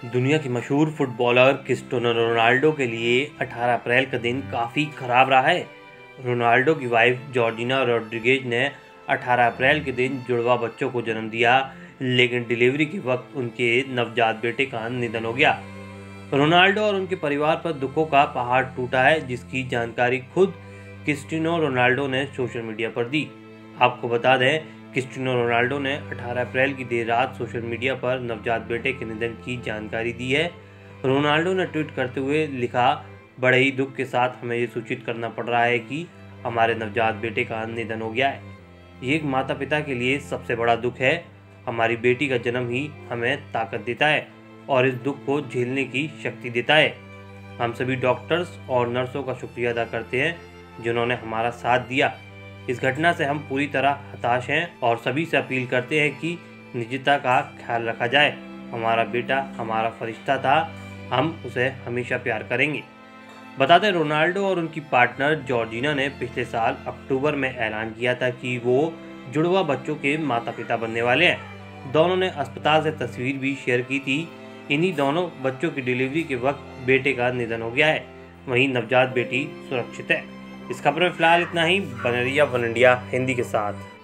दुनिया के मशहूर फुटबॉलर क्रिस्टियानो रोनाल्डो के लिए 18 अप्रैल का दिन काफ़ी ख़राब रहा है। रोनाल्डो की वाइफ जॉर्जिना रोड्रिगेज ने 18 अप्रैल के दिन जुड़वा बच्चों को जन्म दिया, लेकिन डिलीवरी के वक्त उनके नवजात बेटे का निधन हो गया। रोनाल्डो और उनके परिवार पर दुखों का पहाड़ टूटा है, जिसकी जानकारी खुद क्रिस्टियानो रोनाल्डो ने सोशल मीडिया पर दी। आपको बता दें, क्रिस्टियानो रोनाल्डो ने 18 अप्रैल की देर रात सोशल मीडिया पर नवजात बेटे के निधन की जानकारी दी है। रोनाल्डो ने ट्वीट करते हुए लिखा, बड़े ही दुख के साथ हमें ये सूचित करना पड़ रहा है कि हमारे नवजात बेटे का निधन हो गया है। ये एक माता पिता के लिए सबसे बड़ा दुख है। हमारी बेटी का जन्म ही हमें ताकत देता है और इस दुख को झेलने की शक्ति देता है। हम सभी डॉक्टर्स और नर्सों का शुक्रिया अदा करते हैं जिन्होंने हमारा साथ दिया। इस घटना से हम पूरी तरह हताश हैं और सभी से अपील करते हैं कि निजता का ख्याल रखा जाए। हमारा बेटा हमारा फरिश्ता था, हम उसे हमेशा प्यार करेंगे। बता दें, रोनाल्डो और उनकी पार्टनर जॉर्जिना ने पिछले साल अक्टूबर में ऐलान किया था कि वो जुड़वा बच्चों के माता पिता बनने वाले हैं। दोनों ने अस्पताल से तस्वीर भी शेयर की थी। इन्हीं दोनों बच्चों की डिलीवरी के वक्त बेटे का निधन हो गया है, वहीं नवजात बेटी सुरक्षित है। इस खबर में फिलहाल इतना ही। बने रहिए वन इंडिया हिंदी के साथ।